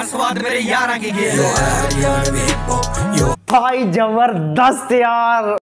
स्वाद मेरे यारा की गेल भाई जबरदस्त यार।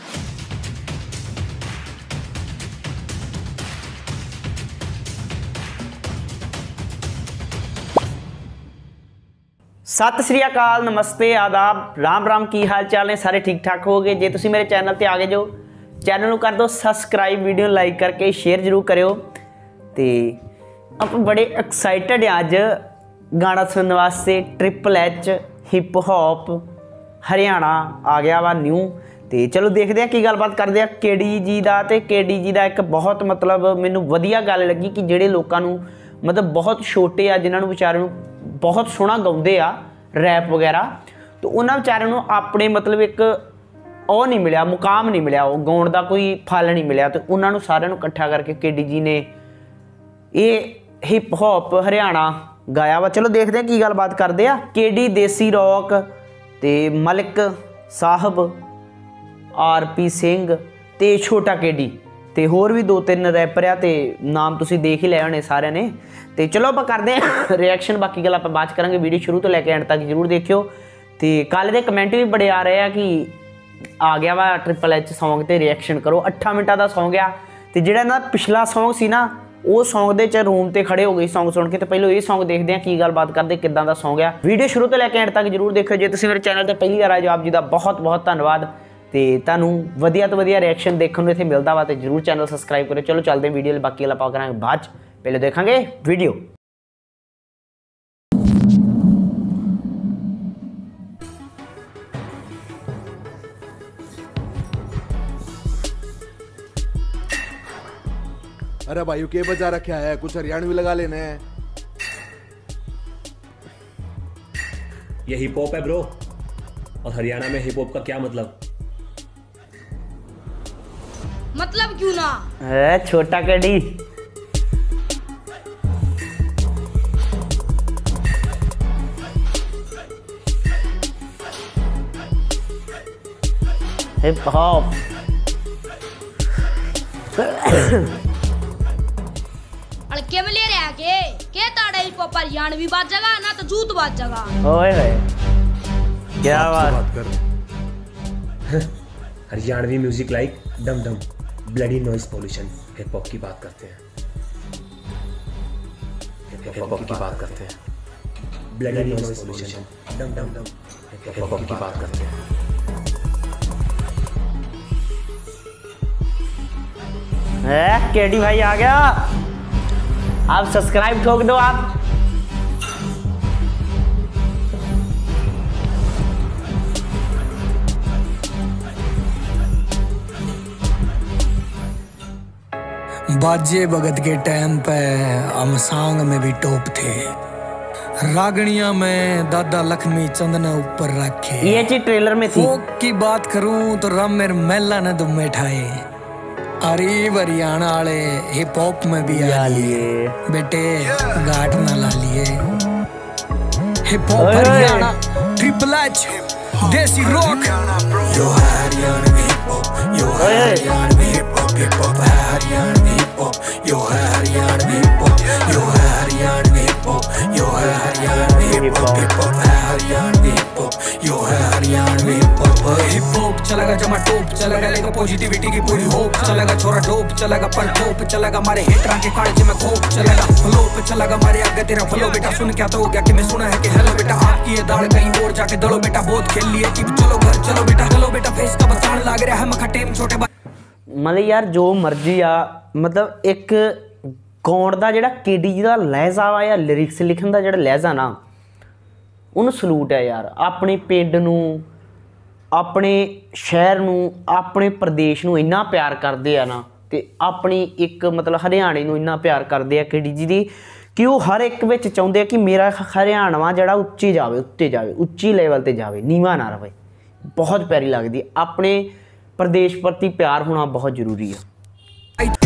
सत श्री अकाल, नमस्ते, आदाब, राम राम, की हाल चाल ने सारे ठीक ठाक हो गए। जे तुसी मेरे चैनल ते आ गए जो, चैनल को कर दो सबसक्राइब, वीडियो लाइक करके शेयर जरूर करो। तो आप बड़े एक्साइटेड हैं अज गाना सुनने वास्ते। Triple H hip hop Haryana आ गया वा न्यू। तो चलो देखते हैं की गलबात करते हैं केडी जी का। तो केडी जी का एक बहुत मतलब मैनू वधिया गल लगी कि ਜਿਹੜੇ लोगों को मतलब बहुत छोटे आ जिन्होंने बेचारे बहुत सोहना गाउंदे आ रैप वगैरह, तो उन्होंने बेचारे अपने मतलब एक ਉਹ नहीं मिला, मुकाम नहीं मिला, वो गाउण का कोई फल नहीं मिला। तो उन्होंने सारे इकट्ठा करके केडी जी ने ये हिप हॉप हरियाणा गाया वा। चलो देखते हैं की गलबात करते हैं। केडी, देसी रॉक, ते मलिक साहब, RP सिंह ते छोटा केडी, ते होर भी 2-3 रैपर आ, ते नाम तुसीं देख ही लए होने सारे ने। तो चलो आप करते हैं रिएक्शन, बाकी गल आप बाद करांगे। वीडियो शुरू तो लैके एंड तक जरूर देखियो। तो कल के कमेंट भी बड़े आ रहे हैं कि आ गया वा ट्रिपल एच सॉन्ग ते रिएक्शन करो। 8 मिनटां दा सॉन्ग आ। तो जिहड़ा इन्हां दा पिछला सॉन्ग सी ना, वो सॉन्ग दे च रूम ते खड़े हो गए सॉन्ग सुन के। तो पहले ये सॉन्ग देखते हैं की गलबात करते किदां दा सॉन्ग आ। वीडियो शुरू तो लैके एंड तक जरूर देखियो। जे तुसीं मेरे चैनल ते पहली बार आए जो, आप जी दा बहुत बहुत धन्नवाद। तो तुहानूं वधिया तो वधिया रिएक्शन देखने को इत्थे मिलता वा, तो जरूर चैनल सबसक्राइब करो। चलो चलते हैं वीडियो, बाकी गल आपां करांगे बाद च, पहले देखांगे वीडियो। अरे भाई के बजा रखा है, कुछ हरियाणवी लगा लेने। ये हिप हॉप है ब्रो, और हरियाणा में हिप हॉप का क्या मतलब? मतलब क्यों ना है छोटा केडी। हिप हॉप हल्के में ले रहा के ताड़े हिप हॉप हरियाणवी बाजेगा ना तो जूत बाजेगा। ओए होए क्या बात कर। हरियाणवी म्यूजिक लाइक डम डम, bloody noise pollution. Hip hop की बात करते हैं, हिप हॉप की बात करते हैं, ब्लडी नॉइज पोल्यूशन, डम डम डम, हिप हॉप की बात करते हैं। केडी भाई आ गया, आप सब्सक्राइब ठोक दो आप। बाजे भगत के टाइम पे हम सांग में भी टॉप थे। रागणिया में दादा लक्ष्मी चंद ने ऊपर रखे। ये चीज ट्रेलर में थी। फोक की बात करूं तो रामेर मेला ने दुम मिठाए। अरे हरियाणा वाले हिप हॉप में भी आ लिए बेटे, गाट ना ला लिए। Hip hop Haryana, triple H, Desi rock. यो हरियाणवी हिप हॉप, यो Haryanvi hip hop, hip hop है हरियाणवी हिप हॉप, यो हरियाणवी हिप हॉप, यो हरियाणवी हिप हॉप, यो Haryanvi hip hop, hip hop है हरियाणवी हिप हॉप, यो Haryanvi hip hop. Hip hop चलेगा जमा टॉप चलेगा, लेगा पॉजिटिविटी की पूरी होप चलेगा। छोरा टॉप चलेगा पर टॉप चलेगा, मारे हिटरां के काले में खोप चलेगा। फ्लो पे चलेगा मारे आगे तेरा फ्लो बेटा। सुन क्या तो हो गया कि मैं सुना है कि हेलो बेटा, आपकी ये दाल कहीं और जाके दलो बेटा। बहुत खेल लिए कि चलो घर चलो बेटा, चलो बेटा फेस का बतान लग रहा है मखा टेम छोटे। मतलब यार जो मर्जी आ, मतलब एक गाउण का जिहड़ा केडी जी का लहजा वा या लिरिक्स लिखण का जिहड़ा लहजा ना, उन्होंने सलूट है यार। अपने पिंड नूं, अपने शहर नूं, अपने प्रदेश नूं इन्ना प्यार करते हैं ना, तो अपनी एक मतलब हरियाणे नूं इन्ना प्यार करते हैं केडी जी दी, कि वो हर एक विच चाहुंदे कि मेरा हरियाणा जिहड़ा उच्चे जावे, उत्ते जावे, उच्ची लेवल ते जावे, नीवा ना रहे। बहुत प्यारी लगती है। अपने प्रदेश प्रति प्यार होना बहुत जरूरी है।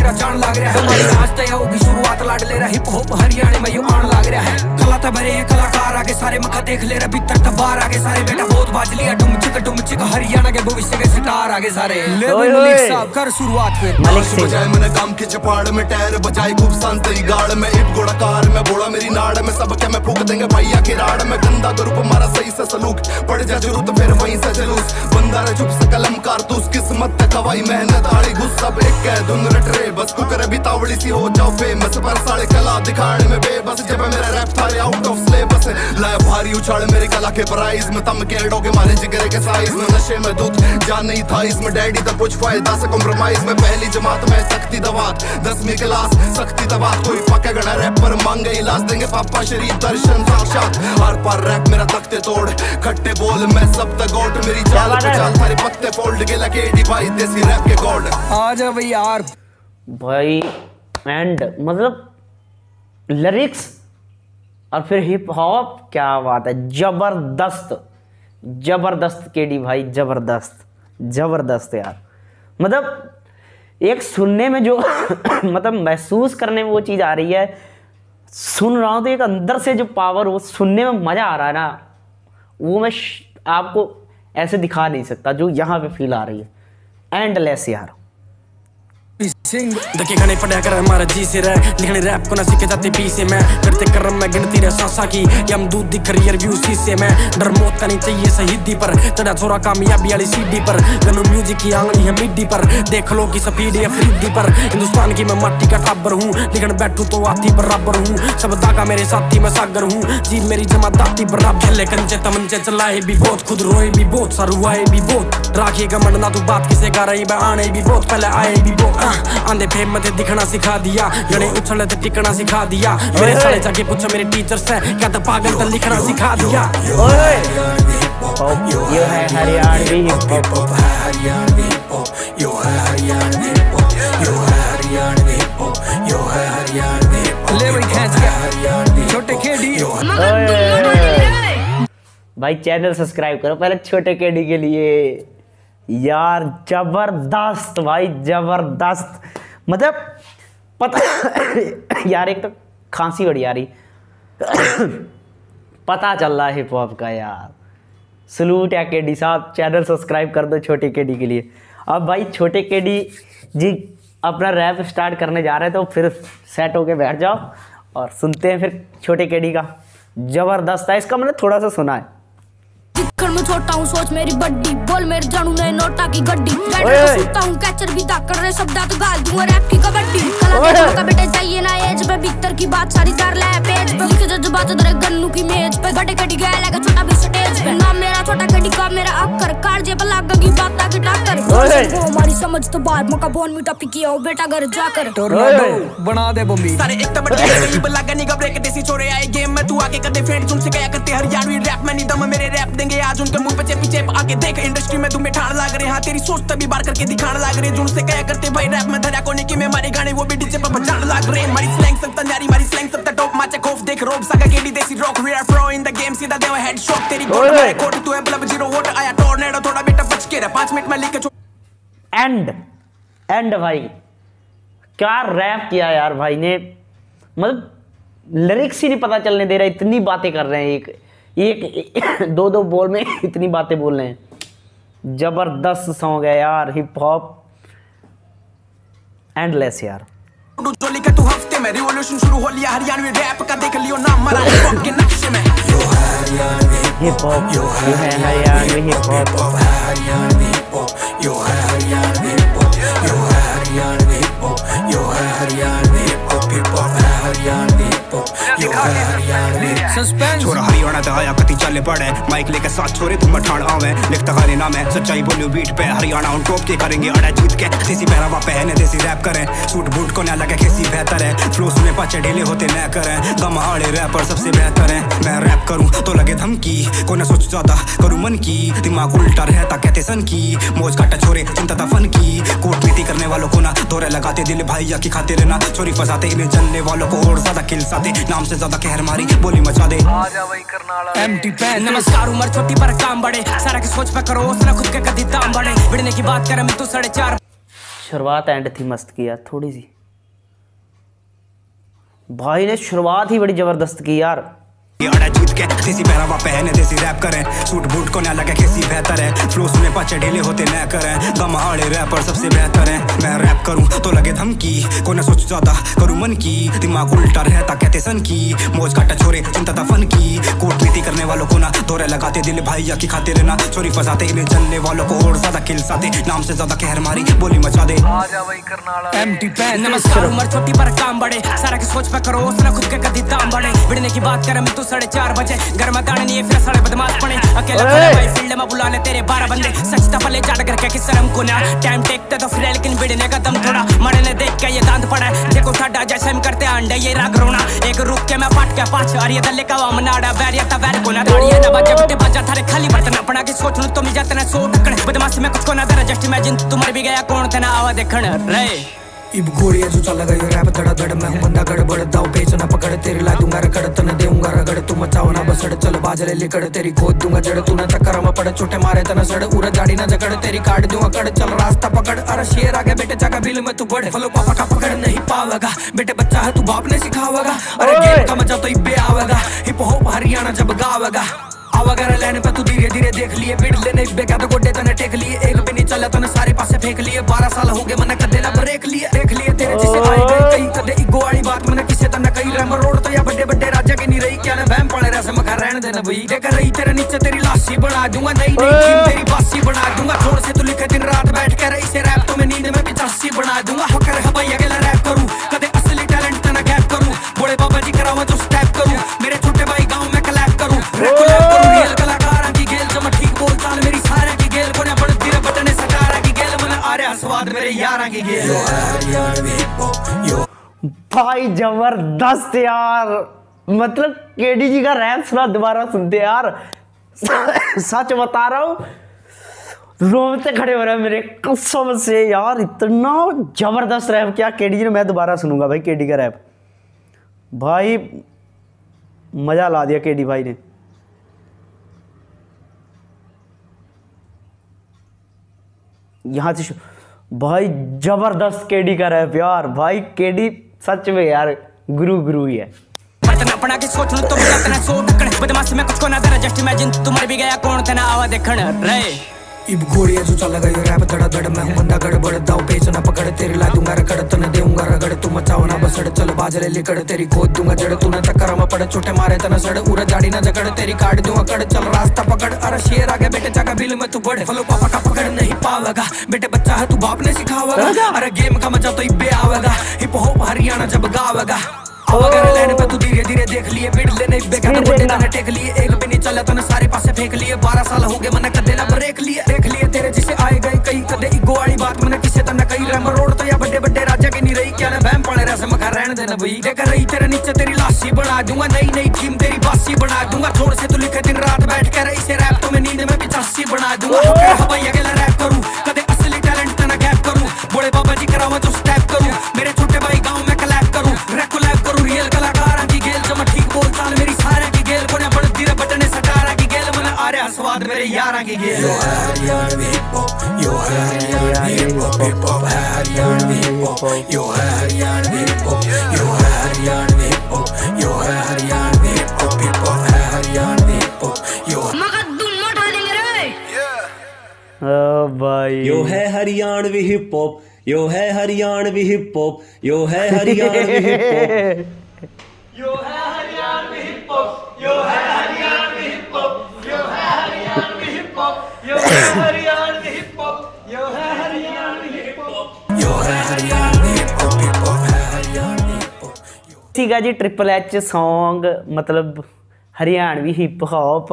मेरा जान लाग रहा है। हमारी आज तय होगी शुरुआत लाड ले रहा हिप हॉप हरियाणा में यो आन लाग रहा है। कला तो भरे हैं कलाकार आगे सारे मक्खा देख ले रहा भीतर तक बाहर आगे सारे बेटा बहुत बाज लिया डुम चिक हरियाणा के भविष्य के सितार आगे सारे। मलिक साहब कर शुरुआत फिर मलिक से बजाए मैंने काम के चपाड़ में टायर बजाए खूब शांति गाड़ में इप गोड़ा कार में बोला मेरी नाड़ में सब क्या मैं फूक देंगे भैया की राड़ में गंदा ग्रुप मारा सही से सलूक पड़ जा जरूरत फिर वहीं से जलूस बंदा रे चुप से कलम कारतूस किस्मत तक हवाई मेहनत आड़ी घुस सब एक कह धुन रट रे बस कुकर भी तावड़ी सी हो जाओ फेमस पर साले कला दिखाने में बेबस जब मेरा रैप थारे आउट ऑफ सिलेबस लाए भारी उछाल मेरी कला के प्राइस में तम केड़ों के मारे जिगरे के साइज में नशे में दूध जान नहीं था इसमें डैडी तक कुछ फायदा से कॉम्प्रोमाइज में पहली जमात में सख्ती दबात 10वीं क्लास सख्ती दबात कोई पक्का गड़ा रैप पर मांगे इलाज देंगे पापा शरीफ दर्शन साक्षात हर पर रैप मेरा तख्ते तोड़ खट्टे बोल मैं सब तक गोट मेरी चाल पे चाल सारे पत्ते फोल्ड के लगे भाई देसी रैप के गॉड आ जा भाई यार भाई। एंड मतलब लिरिक्स और फिर हिप हॉप क्या बात है, जबरदस्त जबरदस्त केडी भाई, जबरदस्त जबरदस्त यार। मतलब एक सुनने में जो मतलब महसूस करने में वो चीज़ आ रही है, सुन रहा हूँ तो एक अंदर से जो पावर वो सुनने में मज़ा आ रहा है ना, वो मैं आपको ऐसे दिखा नहीं सकता जो यहाँ पे फील आ रही है। एंडलेस यार। धके खाने पड़ा कर हमारा जी से रह लिखने रैप को ना सीखे जाते पी से मैं करते कर्म मैं गिनती रह सांसा की कि हम दूध दिख करियर व्यू सी से मैं डर मौत का नहीं चाहिए शहीदी पर चढ़ा छोरा कामयाबी वाली सीढ़ी पर गनो म्यूजिक की आंगली है मिड्डी पर देख लो की स्पीड है फ्रीडी पर हिंदुस्तान की मैं मट्टी का टाबर हूँ लिखने बैठू तो आती बराबर हूँ सब दागा मेरे साथी मैं सागर हूँ जी मेरी जमा दाती बराबर खेले कंचे तमंचे चलाए भी बहुत खुद रोए भी बहुत सरुआए भी बहुत राखिएगा मनना तू बात किसे का रही आने भी बहुत पहले आए भी बहुत आंधे फेम मत दिखना सिखा दिया जड़े उछल ते टिकना सिखा दिया मेरे साले जाके पूछो मेरे टीचर से क्या तो पागल तो लिखना सिखा दिया। ओए ये है Haryanvi hip hop, Haryanvi hip hop, यो है हरियाणवी हिप हॉप, यो है हरियाणवी हिप हॉप, यो है हरियाणवी हिप हॉप। ले भाई खींच के छोटे केडी भाई चैनल सब्सक्राइब करो पहले छोटे केडी के लिए यार। जबरदस्त भाई जबरदस्त। मतलब पता यार एक तो खांसी बड़ी आ रही पता चल रहा है हिप हॉप का यार। सलूट है केडी साहब, चैनल सब्सक्राइब कर दो छोटे केडी के लिए। अब भाई छोटे केडी जी अपना रैप स्टार्ट करने जा रहे हैं तो फिर सेट होके बैठ जाओ और सुनते हैं फिर छोटे केडी का। जबरदस्त है, इसका मैंने थोड़ा सा सुना है। मैं छोटा हूँ सोच मेरी बड्डी बोल मेरे जानू ने नोटा की गड्डी सुनता हूँ कैचर भी दाग कर रहे शब्द तो गाल दूंगा रैप की कबड्डी कला का बेटे चाहिए ना एज पे भीतर की बात सारी तार ले पेज पे लिखे जज्बात तेरे गन्नू की मेज पे गड्ढे कटी गया लगा छोटा भी स्टेज पे नाम मेरा छोटा कटी का मेरा अक्कर कार जे पे लाग की बात ताकि टाकर वो हमारी समझ तो बात मका बोन मीठा पिकी हो बेटा घर जाकर टोर्नाडो बना दे बम्बी सारे एक तो बड़े गरीब लगा नहीं घबरे के देसी छोरे आए गेम में तू आके कर दे फ्रेंड तुमसे क्या करते हरियाणवी रैप में नहीं दम मेरे रैप देंगे आज उनके मुंह पे पीछे आके देख इंडस्ट्री में तुम्हें ठाड़ लाग रहे हाँ तेरी सोच तभी बार करके दिखाने लाग रहे जुन से क्या करते भाई रैप में धरा कोने की में मारे गाने वो भी डीजे पर बजाने लाग रहे मारी स्लैंग सब तंजारी मारी स्लैंग सब टॉप माचे खौफ देख रोब सागा KD Desi rock we are pro in the game सीधा देवा हेडशॉट तेरी गोल में कोट तू है मतलब 0 वोट आया टोर्नेडो थोड़ा बेटा बच के रह 5 मिनट में लेके एंड भाई क्या रैप किया यार भाई ने। मतलब लिरिक्स ही नहीं पता चलने दे रहा, इतनी बातें कर रहे हैं एक दो बोल में इतनी बातें बोल रहे हैं। जबरदस्त सॉन्ग है यार हिप हॉप, एंडलेस यार। जो लिखा तू हफ्ते में रिवॉल्यूशन शुरू हो लिया हरियाणवी रैप का देख लियो नाम मरा हिप हॉप के नक्शे में हिप हॉप यो है Haryanvi hip hop, Haryanvi hip hop, यो है हरियाणवी हिप हॉप, यो है हरियाणवी हिप हॉप, यो है Haryanvi hip hop, hip hop है हरियाणवी हिप हॉप, यो है हरियाणवी। सस्पेंस छोरा हरियाणा ते आया कति चले पड़े माइक लेके साथ छोरे तुम ठाण आवे लिखता गाने नाम है सच्चाई बोलियो बीट पे हरियाणा ऑन टॉप के करेंगे अड़ा जीत के देसी पहरावा पहने देसी रैप करें सूट बूट को ना लगे कैसी बेहतर है फ्लो सुने पाचे ढीले होते न करें गम आड़े रैपर सबसे बेहतर है मैं रैप करूं तो लगे धमकी को ना सोच ज्यादा करूं मन की दिमाग उल्टा रहता कहते सन की मौज काटा छोरे चिंता था फन की कूटनीति करने वालों को ना दौरे लगाते दिल भैया की खाते रहना चोरी फंसाते इन्हें जलने वालों को और ज्यादा किल्स आते नाम से ज्यादा कहर मारी बोली मचा दे एम्प्टी पैन। नमस्कार उम्र छोटी पर काम बड़े सारा की सोच पे करो उसने खुद के कदी दाम बड़े बिड़ने की बात करें मैं तो 4.5। शुरुआत एंड थी मस्त किया थोड़ी सी भाई ने शुरुआत ही बड़ी जबरदस्त की यार। अड़ा जीत के देसी पहरावा पहने देसी रैप करें, सूट बूट को ना लगे कैसी बेहतर है, फ्लो सुने पाचे ढीले होते न करें, गम आड़े रैपर सबसे बेहतर है। मैं रैप करूं तो लगे धमकी, को ना सोच ज्यादा करूं मन की, दिमाग उल्टा रहता कहते सन की, मौज काटा छोरे चिंता था फन की, कूटनीति करने वालों को ना दौरे लगाते, दिल भाई की खाते रहना, चोरी फंसाते, इन्हें चलने वालों को और ज्यादा किल्स आते, नाम से ज्यादा कहर मारी बोली मचा दे। नमस्कार, उम्र छोटी पर काम बड़े, सारा की सोच पे करो उसने खुद के कदी दाम बड़े, बिड़ने की बात करें तो 4:30 बजे, घर में ताड़े नहीं फिर साढ़े बदमाश पड़े, अकेला खड़ा भाई फील्ड में बुला ले तेरे 12 बंदे, सच तपले जाट करके किस शर्म को ना, टाइम टेकते तो फिर लेकिन बिड़ने का दम थोड़ा, मरे ने देख के ये दांत पड़ा है, देखो ठाडा जैसे हम करते अंडे ये राग रोना, एक रुक के मैं पट के पाछ और ये दल्ले का वाम नाड़ा बैरिया ता बैर को ना दाड़िए ना बजे बिटे बाजा थारे खाली बर्तन अपना की सोच नु तो मिल जाते ना सो टकण, बदमाशी में कुछ को ना दरा जस्ट इमेजिन तुम मर भी गया कौन थे ना आवा देखण रे। इब घोड़िया जो चला गई रैप धड़ा धड़, मैं हूँ बंदा गड़बड़, दाव पेच ना पकड़, तेरे ला दूंगा रगड़, तने देऊंगा रगड़, तू मचाओ ना बसड़, चल बाजरे लिकड़, तेरी खोद दूंगा जड़, तू ना चक्कर में पड़, छोटे मारे तना सड़, उरा जाड़ी ना जगड़, तेरी काट दूंगा कड़, चल रास्ता पकड़, अरे शेर आगे बेटे जागा बिल में तू बढ़, फलो पापा का पकड़ नहीं पावेगा, बेटे बच्चा है तू बाप ने सिखावेगा, अरे गेम का मजा तो इब्बे आवेगा, हिप हॉप हरियाणा जब गावेगा, आवागर लेने पे तू धीरे धीरे देख लिए, बिड़ लेने बेका तो गोडे तने टेक लिए, एक भी नहीं चला तने सारे पासे फेंक लिए, 12 साल हो गए मैंने कदे ना ब्रेक लिए, देख लिए तेरे जिसे आई गई कई कदे इगो वाली बात मैंने किसे तना कई, रैम रोड तो या बड़े बड़े राजा की नहीं रही, क्या ना वहम पड़े रहा मखा रहने देना भाई, देख रही तेरे नीचे तेरी लाशी बना दूंगा, नई नई थीम तेरी बासी बना दूंगा, छोड़ से तू लिखे दिन रात बैठ कर इसे रैप तो मैं नींद में भी चासी बना दूंगा, होकर हवाई अकेला रैप करूं, कदे असली टैलेंट तना गैप करूं, बड़े बाबा जी करावा जो स्टेप करूं, मेरे छोटे भाई गांव में कलेक्ट करूं, रियल कलाकार मेरी सारे की गेल कोने बड़ तेरे बटने सकारा की गेल मन आ रहा स्वाद मेरे यारा की गेल। भाई जबरदस्त यार, मतलब केडी जी का रैप सुना दोबारा सुनते यार, सच बता रहा हूँ रोंगटे खड़े हो रहे हैं मेरे कसम से यार, इतना जबरदस्त रैप किया केडी जी ने, मैं दोबारा सुनूंगा भाई केडी का रैप, भाई मजा ला दिया केडी भाई ने। यहाँ से भाई जबरदस्त केडी का रैप यार, भाई केडी सच में यार गुरु ही है। अपना के सोच लो तो जातना सो टकण, बदमाशी में कुछ को ना दरा जस्ट इमेजिन तुम मर भी गया कौन थे ना आवा देखण रे। इब घोड़िया जो चला गई रैप धड़ा धड़, मैं हूँ बंदा गड़बड़, दाव पेच ना पकड़, तेरे ला दूंगा रगड़, तने देऊंगा रगड़, तू मचाओ ना बसड़, चल बाजरे लिकड़, तेरी खोद दूंगा जड़, तू ना चक्कर में पड़, छोटे मारे तना सड़, उरा जाड़ी ना जगड़, तेरी काट दूंगा कड़, चल रास्ता पकड़, अरे शेर आगे बेटे जागा बिल में तू बढ़, फलो पापा का पकड़ नहीं पावेगा, बेटे बच्चा है तू बाप ने सिखावेगा, अरे गेम का मजा तो इब्बे आवेगा, हिप हॉप हरियाणा जब गावेगा, आवागर लेने पे तू धीरे धीरे देख लिए, बिड़ लेने बेका तो गोडे तने टेक लिए, एक भी नहीं चला तने सारे पासे फेंक लिए, 12 साल हो गए मैंने कदे ना ब्रेक लिए, देख लिए तेरे जिसे आए गए कई कदे इगो वाली बात मैंने किसे तना कई, रैम रोड तो या बड़े बड़े राजा की नहीं रही, क्या ना वहम पड़े रहा मखा रहने देना भाई, देख रही तेरे नीचे तेरी लाशी बना दूंगा, नई नई थीम तेरी बासी बना दूंगा, छोड़ से तू लिखे दिन रात बैठ कर इसे रैप तो मैं नींद में भी चासी बना दूंगा, हवाई अकेला रैप करूं, कदे असली टैलेंट तना गैप करूं, बड़े बाबा जी करावा जो स्टेप करूं, मेरे छोटे भाई गांव में कलेक्ट करूं, रेकोलैप करूं, रियल कलाकार की गेल जब ठीक बोलता मेरी सारे की गेल कोने बड़ तेरे बटने सटारा की गेल मन आ रहा स्वाद मेरे यारा की गेल। यो हरियाणवी हिप हॉप, यो Haryanvi hip hop, hip hop Haryanvi hip hop, यो हरियाणवी हिप हॉप, यो हरियाणवी हिप हॉप, यो Haryanvi hip hop, hip hop Haryanvi hip hop, यो मगदुम उठा देंगे रे। ओ भाई यो है हरियाणवी हिप हॉप, यो है हरियाणवी हिप हॉप, यो है हरियाणवी हिप हॉप, यो है हरियाणवी हिप हॉप, यो है हरियाणवी हिप हॉप, यो है हरियाणवी हिप हॉप, यो है हरियाणवी हिप हॉप, यो है हरियाणवी हिप हॉप, यो है Haryanvi hip hop, hip hop Haryanvi hip hop. ठीक है जी, ट्रिपल एच सॉन्ग मतलब हरियाणवी हिप हॉप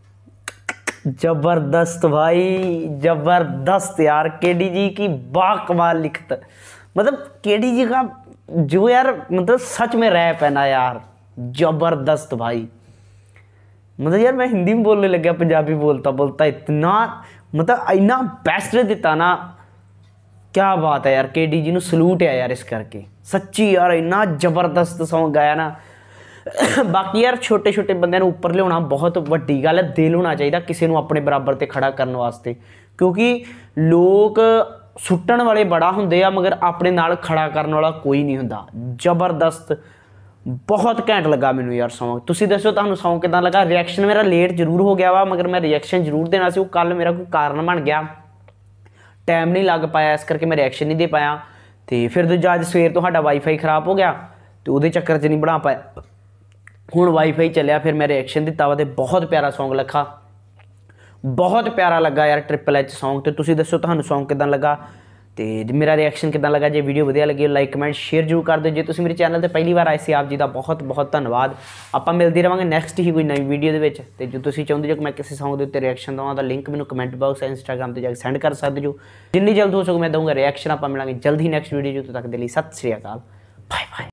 जबरदस्त भाई, जबरदस्त यार, केडी जी की बाकमाल लिखत, मतलब केडी जी का जो यार मतलब सच में रैप है ना यार जबरदस्त भाई, मतलब यार मैं हिंदी में बोलने लग गया, पंजाबी बोलता बोलता इतना मतलब इन्ना बेस्ट दिता ना, क्या बात है यार, केडी जी ਨੂੰ सलूट है यार इस करके, सच्ची यार इन्ना जबरदस्त सॉन्ग गाया ना। बाकी यार छोटे छोटे बंदे ਨੂੰ ਉੱਪਰ ਲਿਆਉਣਾ बहुत ਵੱਡੀ ਗੱਲ ਹੈ, ਦਿਲ ਹੋਣਾ ਚਾਹੀਦਾ ਕਿਸੇ ਨੂੰ ਆਪਣੇ ਬਰਾਬਰ ਤੇ ਖੜਾ ਕਰਨ ਵਾਸਤੇ, ਕਿਉਂਕਿ ਲੋਕ ਸੁੱਟਣ ਵਾਲੇ ਬੜਾ ਹੁੰਦੇ ਆ ਮਗਰ ਆਪਣੇ ਨਾਲ ਖੜਾ ਕਰਨ ਵਾਲਾ ਕੋਈ ਨਹੀਂ ਹੁੰਦਾ। ਜ਼ਬਰਦਸਤ बहुत घैंट लगा मैनू यार सॉन्ग। तुसीं दसो तुहानूं सॉन्ग किदां लगा। रिएक्शन मेरा लेट जरूर हो गया वा, मगर मैं रिएक्शन जरूर देना सी, कल मेरा कोई कारण बन गया, टाइम नहीं लग पाया, इस करके मैं रिएक्शन नहीं दे पाया। तो फिर दूजा अज सवेर तो साडा वाईफाई खराब हो गया, तो वो चक्कर च नहीं बना पाया। हुण वाईफाई चलिया, फिर मैं रिएक्शन दिता वा, ते बहुत प्यारा सॉन्ग लिखा, बहुत प्यारा लगा यार ट्रिपल एच सॉन्ग। तो तुसीं दसो तुहानूं सॉन्ग किदां लगा, तो मेरा रिएक्शन किदां लगा। जे वीडियो वधिया लगी लाइक कमेंट शेयर जरूर कर दो। जे तुसीं मेरे चैनल ते पहली बार आए सी, आप जी का बहुत बहुत धन्यवाद। आपां मिलदे रहांगे नैक्सट ही कोई नवी वीडियो दे विच। ते जो तुसीं चाहुंदे जो मैं किसी सॉन्ग दे उत्ते रिएक्शन देवां, दा लिंक मैनूं कमेंट बॉक्स इंस्टाग्राम ते जाके सेंड कर सकदे जो। जिन्नी जल्द हो सके मैं दूंगा रिएक्शन। आपां मिलांगे जल्द ही नैक्सट वीडियो। जो तक दे लई सत श्री अकाल, बाय बाय।